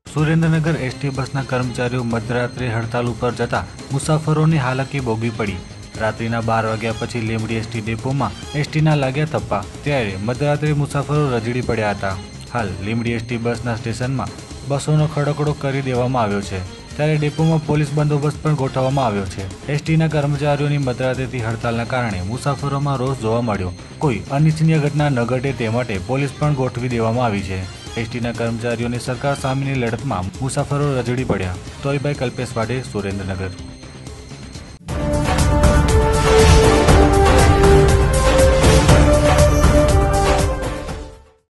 Surendranagar ST બસના કર્મચારીઓ મધરાત્રે હડતાલ ઉપર જતા મુસાફરોની હાલાકી ભોગવી પડી। રાત્રિના 12 વાગ્યા પછી લીંબડી એસટી ડેપોમાં એસટીના લાગ્યા થપ્પા, ત્યારે મધરાત્રે મુસાફરો રજડી પડ્યા હતા। હાલ લીંબડી એસટી બસના સ્ટેશનમાં બસોનો ખડકડો કરી દેવામાં આવ્યો છે, ત્યારે ડેપોમાં પોલીસ બંદોબસ્ત પણ ગોઠવવામાં આવ્યો છે। એસટીના કર્મચારીઓની મધરાત્રિથી હડતાલના કારણે મુસાફરોમાં રોષ જોવા મળ્યો। કોઈ અનિચ્છનીય ઘટના ન ઘટે તે માટે પોલીસ પણ ગોઠવી દેવામાં આવી છે। એસટીના કર્મચારીઓની સરકાર સામેની લડતમાં મુસાફરો રજડી પડ્યા। તોયભાઈ કલ્પેશ વાડે, સુરેન્દ્રનગર।